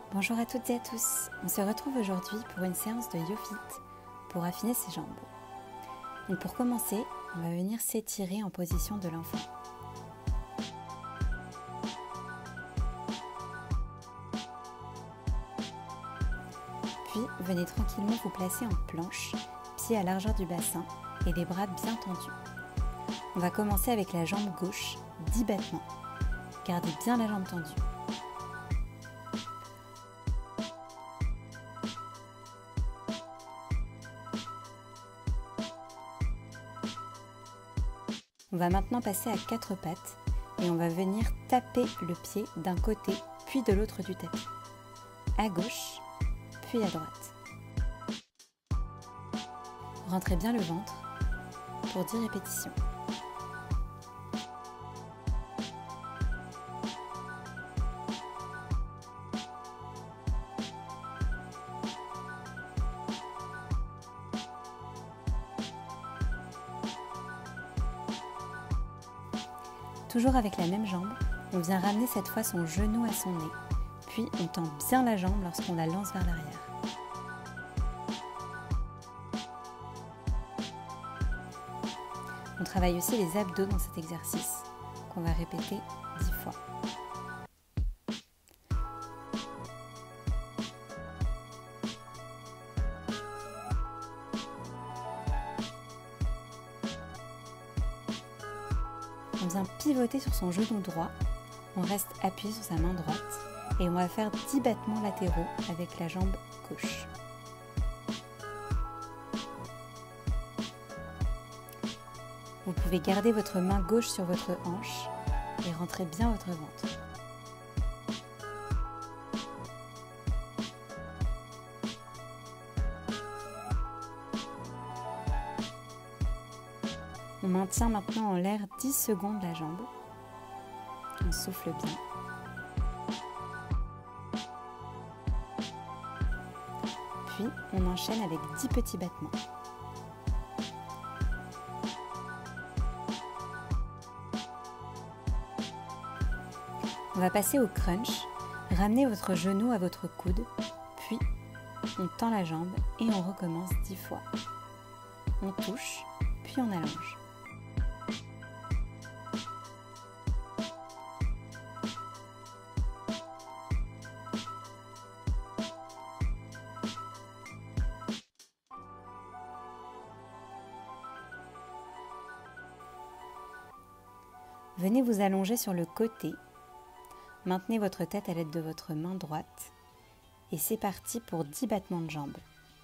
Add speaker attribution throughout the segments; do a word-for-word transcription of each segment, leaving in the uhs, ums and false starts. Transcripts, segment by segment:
Speaker 1: Bonjour à toutes et à tous, on se retrouve aujourd'hui pour une séance de YoFit pour affiner ses jambes. Donc pour commencer, on va venir s'étirer en position de l'enfant. Puis venez tranquillement vous placer en planche, pieds à largeur du bassin et les bras bien tendus. On va commencer avec la jambe gauche, dix battements. Gardez bien la jambe tendue. On va maintenant passer à quatre pattes et on va venir taper le pied d'un côté puis de l'autre du tapis. À gauche, puis à droite. Rentrez bien le ventre pour dix répétitions. Toujours avec la même jambe, on vient ramener cette fois son genou à son nez, puis on tend bien la jambe lorsqu'on la lance vers l'arrière. On travaille aussi les abdos dans cet exercice, qu'on va répéter dix fois. On vient pivoter sur son genou droit, on reste appuyé sur sa main droite et on va faire dix battements latéraux avec la jambe gauche. Vous pouvez garder votre main gauche sur votre hanche et rentrer bien votre ventre. On maintient maintenant en l'air dix secondes la jambe. On souffle bien. Puis on enchaîne avec dix petits battements. On va passer au crunch. Ramenez votre genou à votre coude, puis on tend la jambe et on recommence dix fois. On touche, puis on allonge. Venez vous allonger sur le côté. Maintenez votre tête à l'aide de votre main droite. Et c'est parti pour dix battements de jambes.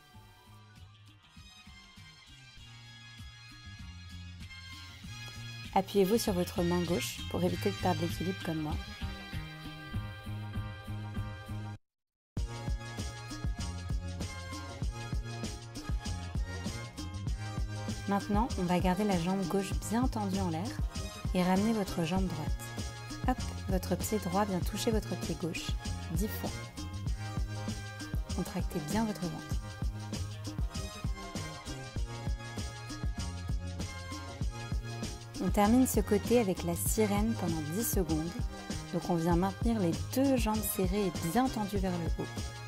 Speaker 1: Appuyez-vous sur votre main gauche pour éviter de perdre l'équilibre comme moi. Maintenant, on va garder la jambe gauche bien tendue en l'air et ramener votre jambe droite. Hop, votre pied droit vient toucher votre pied gauche dix fois. Contractez bien votre ventre. On termine ce côté avec la sirène pendant dix secondes. Donc on vient maintenir les deux jambes serrées et bien tendues vers le haut.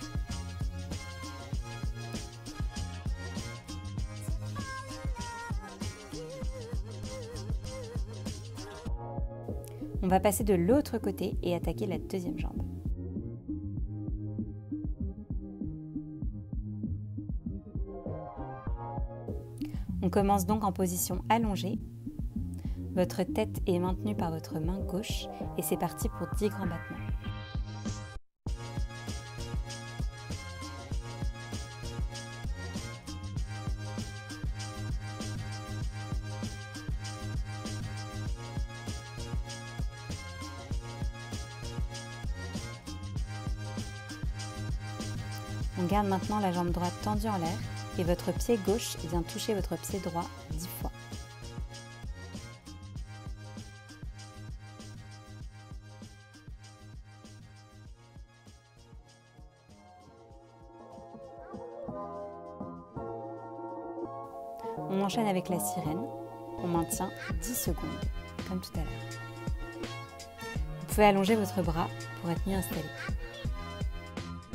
Speaker 1: On va passer de l'autre côté et attaquer la deuxième jambe. On commence donc en position allongée. Votre tête est maintenue par votre main gauche et c'est parti pour dix grands battements. On garde maintenant la jambe droite tendue en l'air et votre pied gauche vient toucher votre pied droit dix fois. On enchaîne avec la sirène. On maintient dix secondes, comme tout à l'heure. Vous pouvez allonger votre bras pour être mieux installé.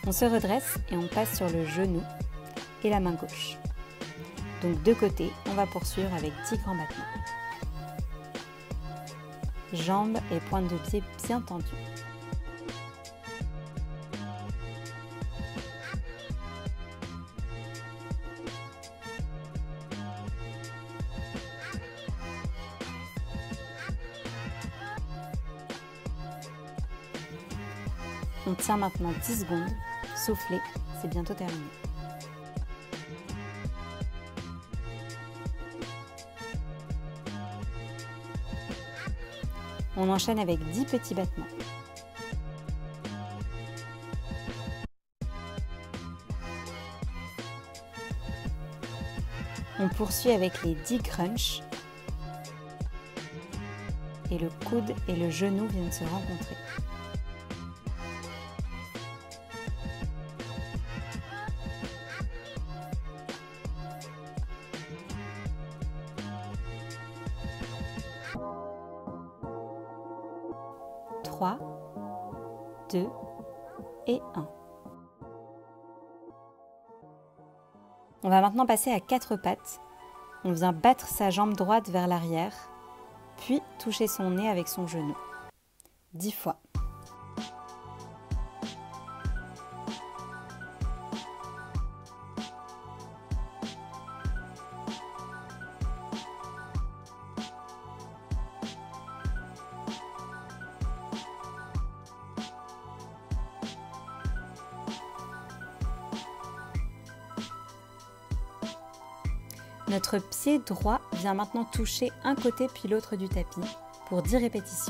Speaker 1: On se redresse et on passe sur le genou et la main gauche. Donc de côté, on va poursuivre avec dix grands battements. Jambes et pointe de pied bien tendues. On tient maintenant dix secondes, soufflez, c'est bientôt terminé. On enchaîne avec dix petits battements. On poursuit avec les dix crunchs. Et le coude et le genou viennent se rencontrer. trois, deux et un. On va maintenant passer à quatre pattes. On vient battre sa jambe droite vers l'arrière, puis toucher son nez avec son genou. dix fois. Notre pied droit vient maintenant toucher un côté puis l'autre du tapis pour dix répétitions.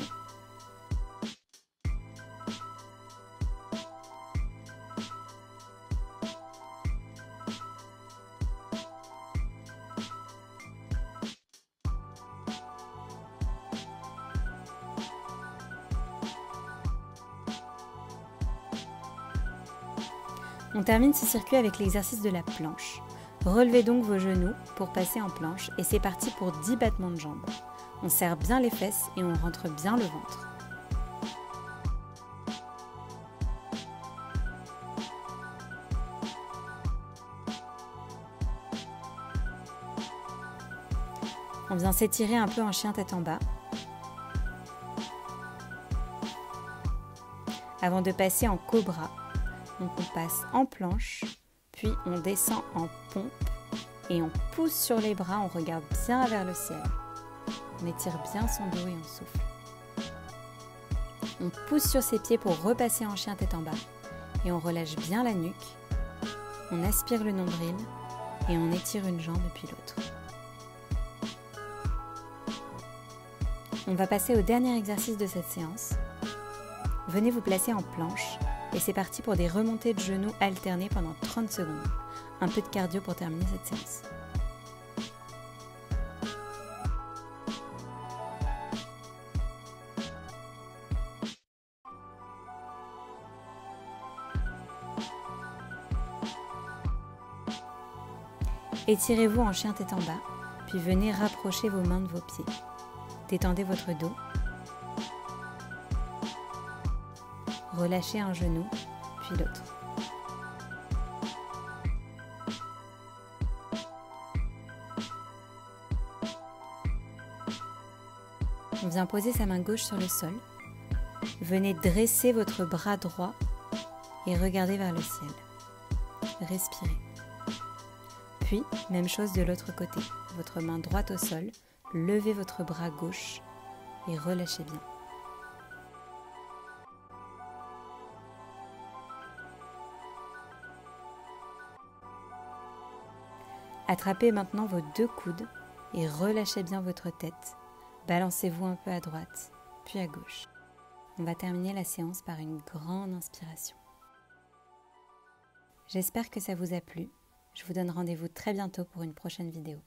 Speaker 1: On termine ce circuit avec l'exercice de la planche. Relevez donc vos genoux pour passer en planche et c'est parti pour dix battements de jambes. On serre bien les fesses et on rentre bien le ventre. On vient s'étirer un peu en chien tête en bas. Avant de passer en cobra, donc on passe en planche. Puis on descend en pompe et on pousse sur les bras, on regarde bien vers le ciel. On étire bien son dos et on souffle. On pousse sur ses pieds pour repasser en chien tête en bas et on relâche bien la nuque. On aspire le nombril et on étire une jambe puis l'autre. On va passer au dernier exercice de cette séance. Venez vous placer en planche. Et c'est parti pour des remontées de genoux alternées pendant trente secondes. Un peu de cardio pour terminer cette séance. Étirez-vous en chien tête en bas, puis venez rapprocher vos mains de vos pieds. Détendez votre dos. Relâchez un genou, puis l'autre. On vient poser sa main gauche sur le sol. Venez dresser votre bras droit et regardez vers le ciel. Respirez. Puis, même chose de l'autre côté. Votre main droite au sol, levez votre bras gauche et relâchez bien. Attrapez maintenant vos deux coudes et relâchez bien votre tête. Balancez-vous un peu à droite, puis à gauche. On va terminer la séance par une grande inspiration. J'espère que ça vous a plu. Je vous donne rendez-vous très bientôt pour une prochaine vidéo.